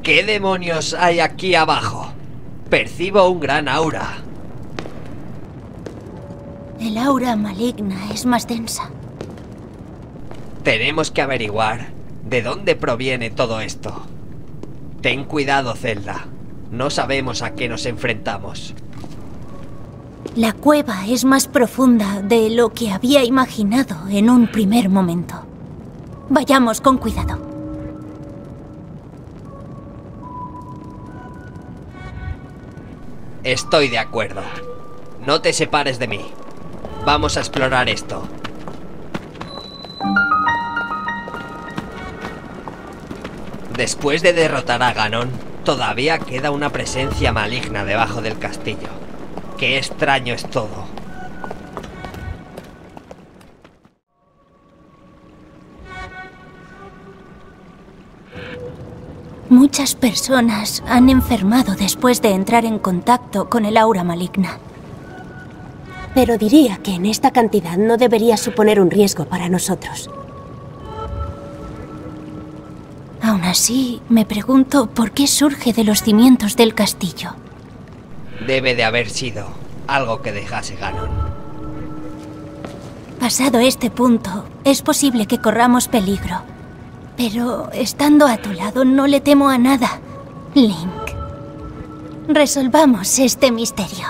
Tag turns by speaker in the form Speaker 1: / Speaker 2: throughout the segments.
Speaker 1: ¿Qué demonios hay aquí abajo? Percibo un gran aura.
Speaker 2: El aura maligna es más densa.
Speaker 1: Tenemos que averiguar de dónde proviene todo esto. Ten cuidado, Zelda. No sabemos a qué nos enfrentamos.
Speaker 2: La cueva es más profunda de lo que había imaginado en un primer momento. Vayamos con cuidado.
Speaker 1: Estoy de acuerdo. No te separes de mí. Vamos a explorar esto. Después de derrotar a Ganon, todavía queda una presencia maligna debajo del castillo. Qué extraño es todo.
Speaker 2: Muchas personas han enfermado después de entrar en contacto con el aura maligna.
Speaker 3: Pero diría que en esta cantidad no debería suponer un riesgo para nosotros.
Speaker 2: Aún así, me pregunto por qué surge de los cimientos del castillo.
Speaker 1: Debe de haber sido algo que dejase Ganon.
Speaker 2: Pasado este punto, es posible que corramos peligro. Pero estando a tu lado no le temo a nada, Link. Resolvamos este misterio.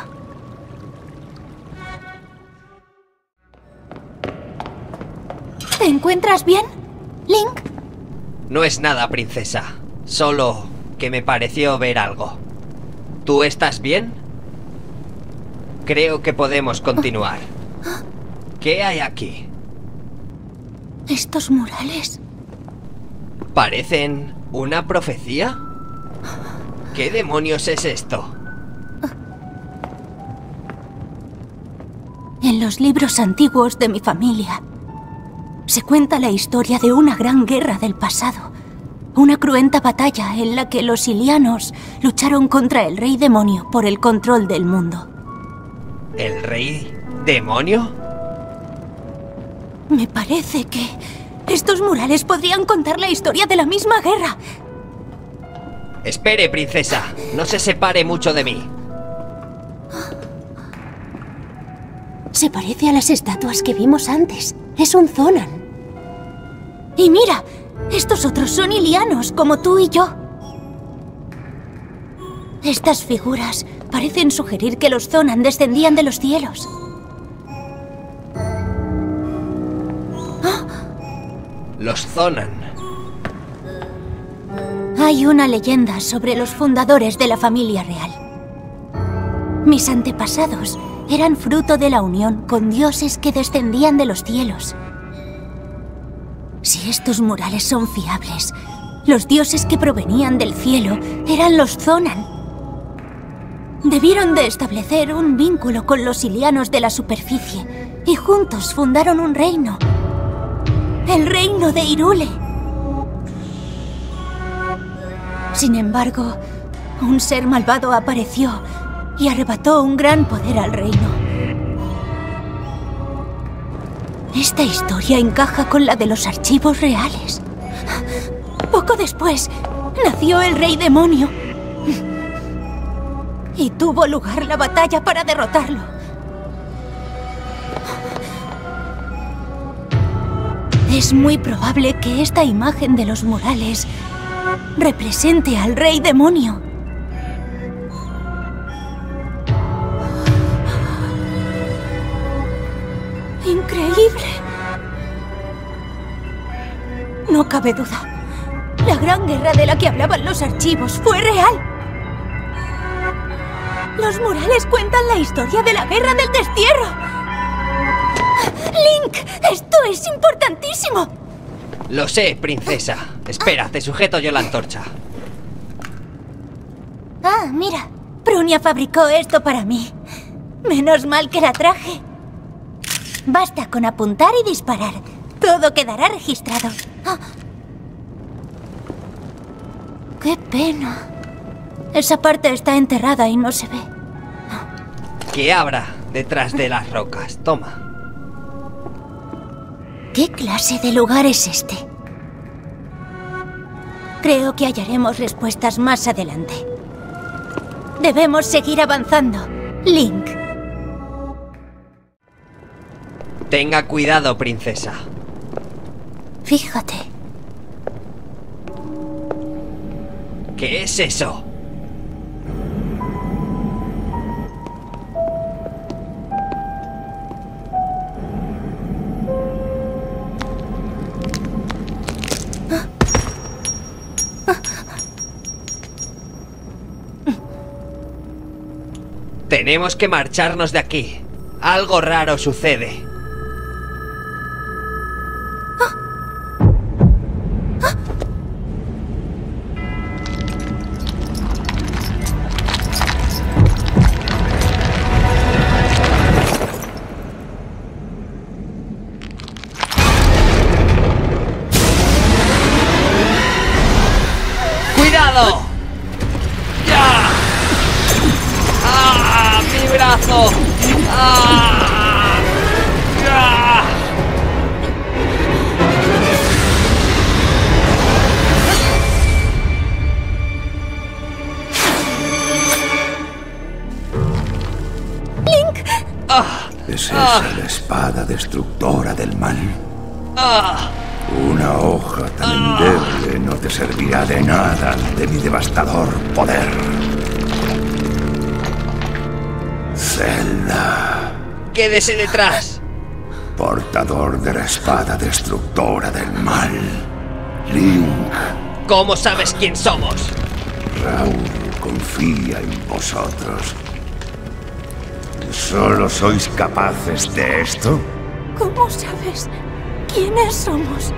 Speaker 2: ¿Te encuentras bien, Link?
Speaker 1: No es nada, princesa. Solo que me pareció ver algo. ¿Tú estás bien? Creo que podemos continuar. ¿Qué hay aquí?
Speaker 2: ¿Estos murales?
Speaker 1: ¿Parecen una profecía? ¿Qué demonios es esto?
Speaker 2: En los libros antiguos de mi familia se cuenta la historia de una gran guerra del pasado. Una cruenta batalla en la que los Ilianos lucharon contra el rey demonio por el control del mundo.
Speaker 1: ¿El rey demonio?
Speaker 2: Me parece que estos murales podrían contar la historia de la misma guerra.
Speaker 1: Espere, princesa. No se separe mucho de mí.
Speaker 3: Se parece a las estatuas que vimos antes. Es un Zonan.
Speaker 2: Y mira, estos otros son Ilianos, como tú y yo. Estas figuras parecen sugerir que los Zonan descendían de los cielos.
Speaker 1: Los Zonan.
Speaker 2: Hay una leyenda sobre los fundadores de la familia real. Mis antepasados eran fruto de la unión con dioses que descendían de los cielos. Si estos murales son fiables, los dioses que provenían del cielo eran los Zonan. Debieron de establecer un vínculo con los Ilianos de la superficie y juntos fundaron un reino. El reino de Hyrule. Sin embargo, un ser malvado apareció y arrebató un gran poder al reino. Esta historia encaja con la de los archivos reales. Poco después, nació el rey demonio. Y tuvo lugar la batalla para derrotarlo. Es muy probable que esta imagen de los murales represente al rey demonio. ¡Increíble! No cabe duda. La gran guerra de la que hablaban los archivos fue real. Los murales cuentan la historia de la guerra del destierro. ¡Link! ¡Esto es importantísimo!
Speaker 1: Lo sé, princesa. Espera, te sujeto yo la antorcha.
Speaker 2: Ah, mira. Prunia fabricó esto para mí. Menos mal que la traje. Basta con apuntar y disparar. Todo quedará registrado. ¡Ah! ¡Qué pena! Esa parte está enterrada y no se ve.
Speaker 1: ¿Qué habrá detrás de las rocas? Toma.
Speaker 2: ¿Qué clase de lugar es este? Creo que hallaremos respuestas más adelante. Debemos seguir avanzando. Link.
Speaker 1: Tenga cuidado, princesa.
Speaker 2: Fíjate.
Speaker 1: ¿Qué es eso? Tenemos que marcharnos de aquí. Algo raro sucede. ¡Cuidado! ¡Ya! ¡Ah! ¡Mi brazo! ¡Ah! ¡Ah!
Speaker 4: ¿Es esa la espada destructora del mal?
Speaker 1: ¡Ah!
Speaker 4: Una hoja tan endeble no te servirá de nada ante mi devastador poder. Zelda,
Speaker 1: ¡Quédese detrás!
Speaker 4: portador de la espada destructora del mal. Link,
Speaker 1: ¿Cómo sabes quién somos?
Speaker 4: Raúl confía en vosotros. ¿Solo sois capaces de esto?
Speaker 2: ¿Cómo sabes quiénes somos?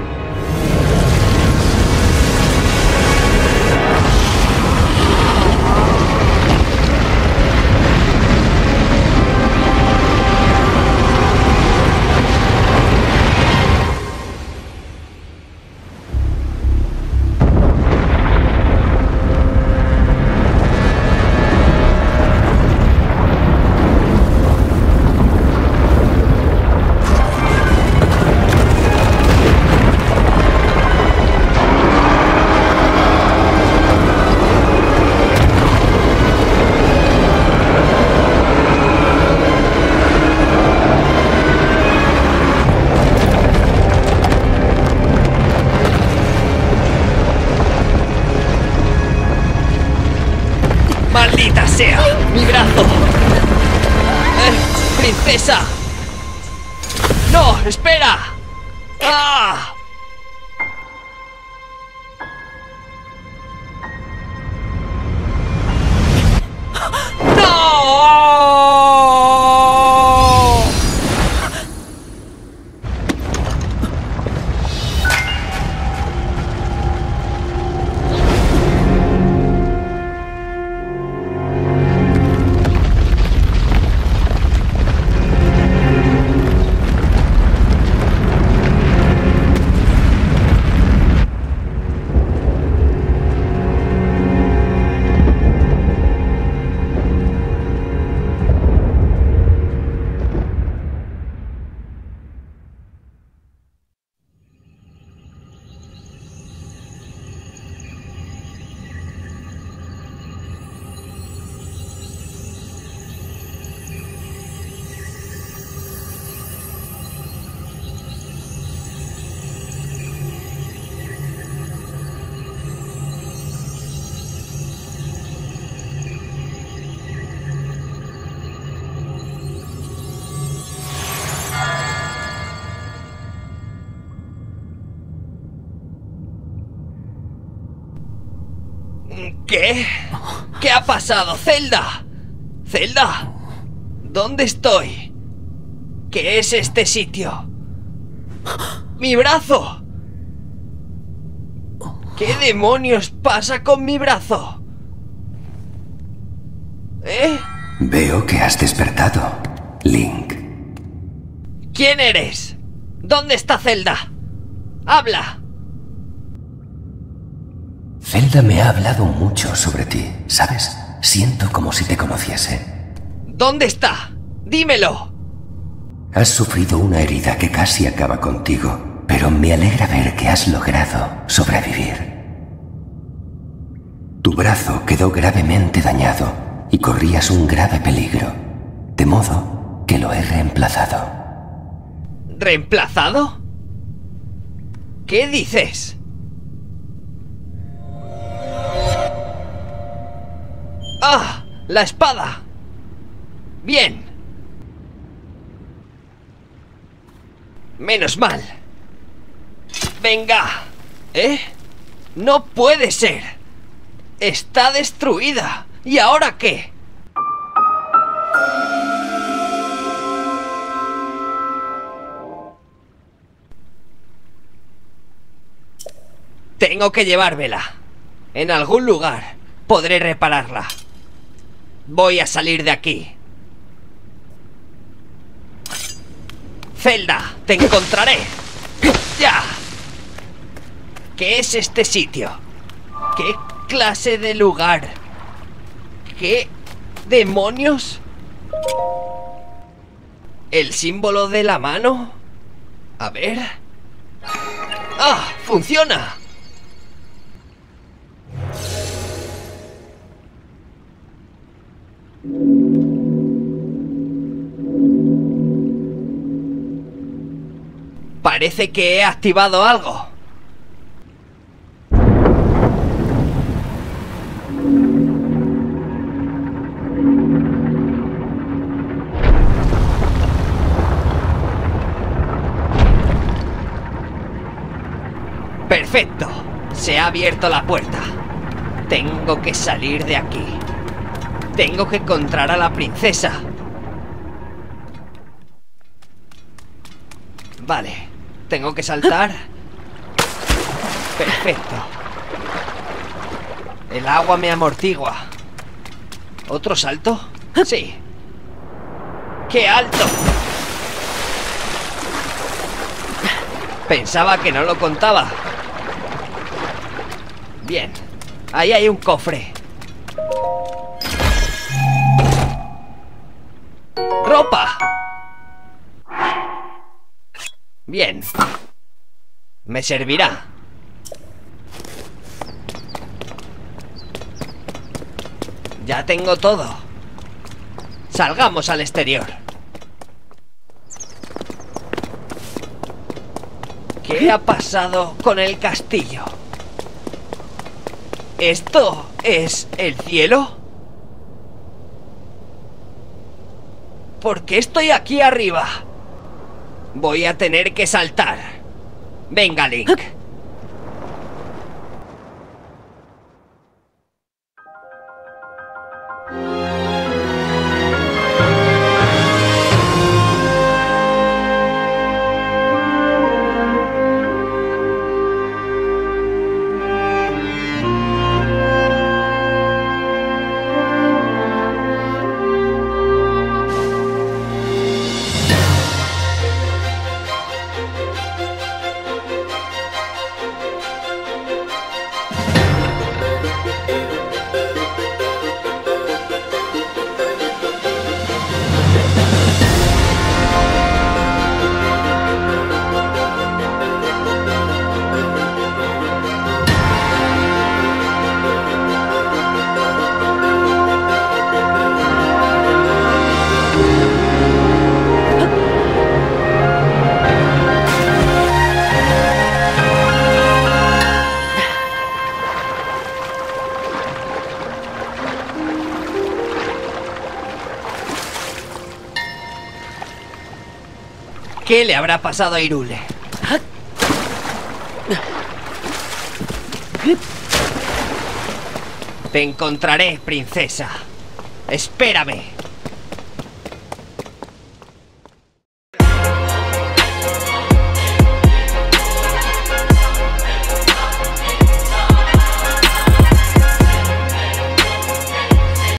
Speaker 1: ¡Maldita sea! ¡Mi brazo! ¡Princesa! ¡No! ¡Espera! ¡Ah! ¡No! ¿Qué? ¿Qué ha pasado, Zelda? ¿Zelda? ¿Dónde estoy? ¿Qué es este sitio? ¡Mi brazo! ¿Qué demonios pasa con mi brazo? ¿Eh?
Speaker 5: Veo que has despertado, Link.
Speaker 1: ¿Quién eres? ¿Dónde está Zelda? ¡Habla!
Speaker 5: Zelda me ha hablado mucho sobre ti, ¿sabes? Siento como si te conociese.
Speaker 1: ¿Dónde está? ¡Dímelo!
Speaker 5: Has sufrido una herida que casi acaba contigo, pero me alegra ver que has logrado sobrevivir. Tu brazo quedó gravemente dañado y corrías un grave peligro, de modo que lo he reemplazado.
Speaker 1: ¿Reemplazado? ¿Qué dices? ¡Ah! ¡La espada! Bien. Menos mal. Venga. ¿Eh? No puede ser. Está destruida. ¿Y ahora qué? Tengo que llevármela. En algún lugar podré repararla. Voy a salir de aquí. Zelda, te encontraré. ¡Ya! ¿Qué es este sitio? ¿Qué clase de lugar? ¿Qué demonios? ¿El símbolo de la mano? A ver... ¡Ah! ¡Funciona! Parece que he activado algo. Perfecto. Se ha abierto la puerta. Tengo que salir de aquí. Tengo que encontrar a la princesa. Vale. Tengo que saltar. Perfecto. El agua me amortigua. ¿Otro salto? Sí. ¡Qué alto! Pensaba que no lo contaba. Bien. Ahí hay un cofre. ¡Ropa! Bien. Me servirá. Ya tengo todo. Salgamos al exterior. ¿Qué ha pasado con el castillo? ¿Esto es el cielo? ¿Por qué estoy aquí arriba? Voy a tener que saltar. Venga, Link. ¿Qué le habrá pasado a Hyrule? Te encontraré, princesa. Espérame.